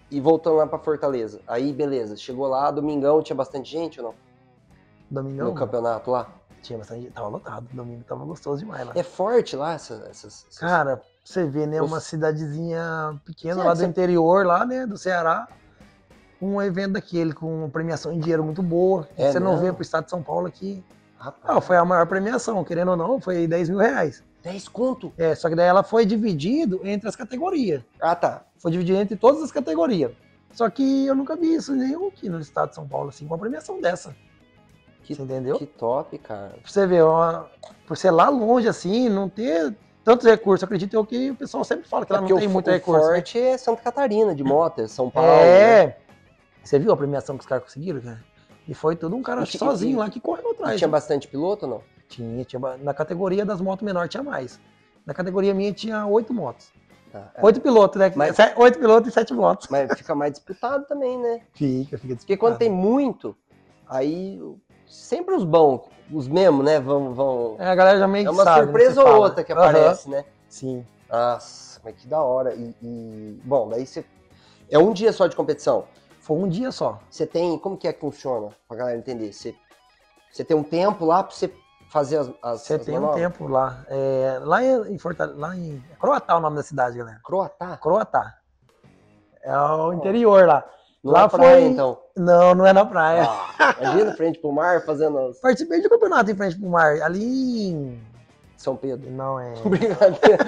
E voltando lá pra Fortaleza. Aí, beleza. Chegou lá, domingão, tinha bastante gente ou não? Domingão? No campeonato lá? Tinha bastante gente, tava lotado. Domingo tava gostoso demais lá. É forte lá essas... Cara, você vê, né, uma Os- cidadezinha pequena Certo, lá do você- interior, lá, né, do Ceará. Um evento daquele com uma premiação em dinheiro muito boa. Que É você não vê mesmo? pro estado de São Paulo aqui. Rapaz, Foi a maior premiação, querendo ou não, foi 10 mil reais. 10 conto? Só que daí ela foi dividido entre as categorias. Ah, tá. Foi dividido entre todas as categorias. Só que eu nunca vi isso nenhum aqui no estado de São Paulo, assim, com uma premiação dessa. Você entendeu? Que top, cara. Pra você ver, por ser lá longe, assim, não ter tantos recursos, acredito eu que o pessoal sempre fala que lá não porque tem muito o recurso. Né? forte é Santa Catarina, de moto, é São Paulo. Né? Você viu a premiação que os caras conseguiram, cara? E foi todo um cara sozinho lá que correu atrás. Tinha bastante piloto ou não? Tinha. Na categoria das motos menores tinha mais. Na categoria minha tinha 8 motos. 8 pilotos, né? 8 pilotos e 7 motos. Mas fica mais disputado também, né? Fica disputado. Porque quando tem muito, aí sempre os bons, os mesmos, né? Vão... A galera já meio que sabe. É uma surpresa ou outra que aparece, né? Sim. Nossa, mas que da hora. Bom, daí você... É um dia só de competição? Foi um dia só. Você tem... Como que funciona? Pra galera entender. Você tem um tempo lá pra você fazer as Você tem manobras? um tempo lá. Lá em Fortaleza, lá em Croatá, o nome da cidade, galera. Croatá? Croatá. É o interior lá. Não lá é praia, então? Não é na praia. Imagina, frente pro mar, fazendo as... Participei de um campeonato em frente pro mar. Ali em... São Pedro. Não, é... Brincadeira.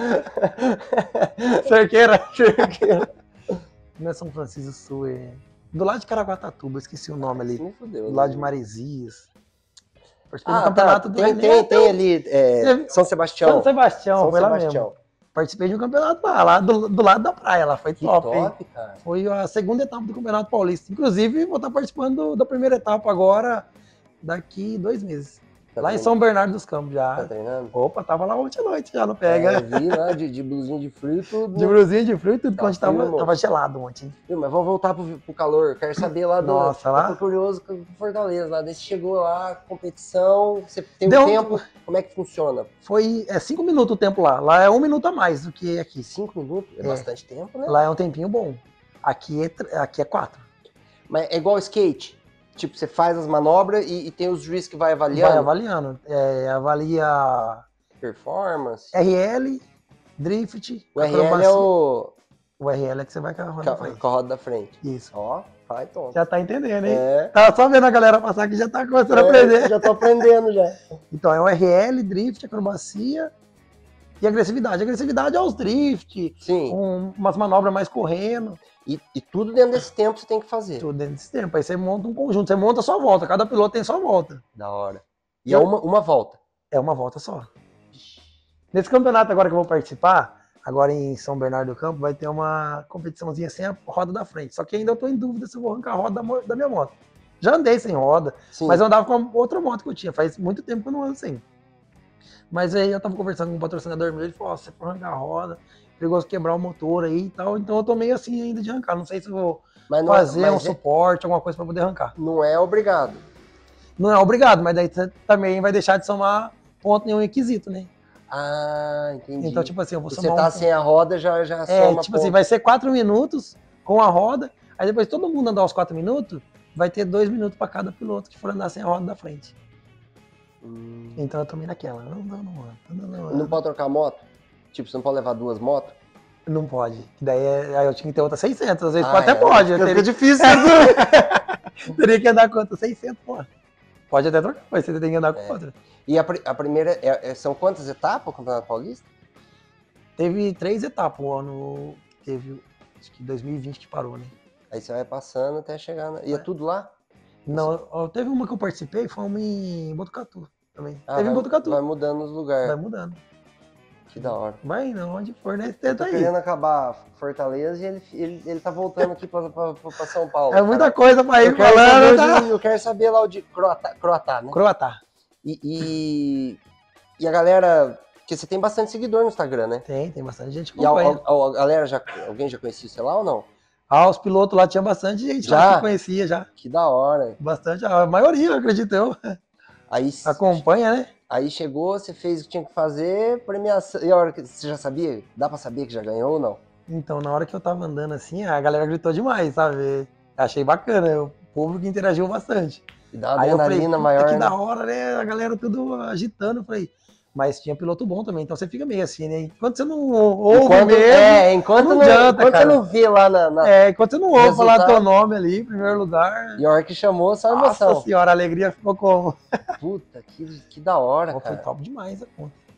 Cerqueira. Não é São Francisco do Sul, é... Do lado de Caraguatatuba, esqueci o nome ali. Me fudeu, do lado de Maresias. Participei do campeonato do tem ali São Sebastião. São Sebastião, foi lá mesmo. Participei de um campeonato lá do lado da praia, lá foi top, hein? Cara. Foi a segunda etapa do Campeonato Paulista. Inclusive, vou estar participando da primeira etapa agora, daqui 2 meses. Lá em São Bernardo dos Campos já. Tá treinando? Opa, tava lá ontem à noite já, não pega. Eu vi lá de blusinha de frio e tudo. De blusinha de frio e tudo, quando tava gelado ontem. Mas vamos voltar pro calor. Quero saber lá do... Nossa, lá? Eu tô curioso com Fortaleza lá. Daí você chegou lá, competição, você tem um tempo, como é que funciona? Foi 5 minutos o tempo lá. Lá é 1 minuto a mais do que aqui. 5 minutos? É bastante tempo, né? Lá é um tempinho bom. Aqui é 4. Mas é igual skate? Tipo, você faz as manobras e tem os juízes que vai avaliando? Vai avaliando. Avalia... Performance? RL, drift, o RL é o... O RL é que você vai com a roda da frente. Com a roda da frente. Isso. Ó, vai, toma. Já tá entendendo, hein? Tava só vendo a galera passar que já tá começando a aprender. Já tô aprendendo, já. Então, é o RL, drift, acrobacia e agressividade. Agressividade é os drift, umas manobras mais correndo. E tudo dentro desse tempo você tem que fazer. Tudo dentro desse tempo. Aí você monta um conjunto, você monta a sua volta. Cada piloto tem sua volta. Da hora. E é uma volta? É uma volta só. Nesse campeonato agora que eu vou participar, agora em São Bernardo do Campo, vai ter uma competiçãozinha sem a roda da frente. Só que ainda eu tô em dúvida se eu vou arrancar a roda da minha moto. Já andei sem roda, mas eu andava com a outra moto que eu tinha. Faz muito tempo que eu não ando sem. Mas aí eu tava conversando com um patrocinador meu, ele falou, se você for arrancar a roda, perigoso quebrar o motor aí e tal. Então eu tô meio assim ainda de arrancar. Não sei se eu vou fazer um suporte, alguma coisa pra poder arrancar. Não é obrigado. Não é obrigado, mas daí você também vai deixar de somar ponto em um requisito, né? Ah, entendi. Então, tipo assim, eu vou somar você tá sem a roda, já soma tipo assim, vai ser 4 minutos com a roda, aí depois todo mundo andar os 4 minutos, vai ter 2 minutos pra cada piloto que for andar sem a roda da frente. Então eu tô meio naquela. Não pode trocar moto? Tipo, você não pode levar 2 motos? Não pode. Daí aí eu tinha que ter outra 600, às vezes até pode. Fica difícil. Teria que andar com outra 600, pô. Pode até trocar, mas você tem que andar com outra. E a primeira, são quantas etapas o Campeonato Paulista? Teve 3 etapas o ano, teve, acho que 2020 que parou, né? Aí você vai passando até chegar, e é tudo lá? Não, teve uma que eu participei, foi uma em Botucatu também. Teve em Botucatu. Vai mudando os lugares. Vai mudando. Que da hora. Vai não, onde for, né? Eu tô querendo acabar Fortaleza e ele tá voltando aqui pra São Paulo. É muita coisa pra ir falando. Eu quero saber lá o de Croatá, né? Croatá. E a galera... Porque você tem bastante seguidor no Instagram, né? Tem bastante gente que acompanha. E a galera, alguém já conhecia você lá ou não? Os pilotos lá, tinha bastante gente lá que conhecia já. Que da hora. Bastante, a maioria, acredito eu. Aí, acompanha, né? Aí chegou, você fez o que tinha que fazer, premiação. E a hora que você já sabia? Dá pra saber que já ganhou ou não? Então, na hora que eu tava andando assim, a galera gritou demais, sabe? Achei bacana, o público interagiu bastante. E dá uma Aí eu falei, adrenalina puta, maior, que né? da hora, né? A galera tudo agitando, eu falei. Mas tinha piloto bom também, então você fica meio assim, né? Enquanto você não ouve mesmo, enquanto não adianta, enquanto cara. você não vê lá na Enquanto você não ouve falar teu nome ali, em primeiro lugar. E a hora que chamou, só emoção. Nossa senhora, a alegria ficou como? Puta, que da hora, Pô, cara. foi top demais a conta.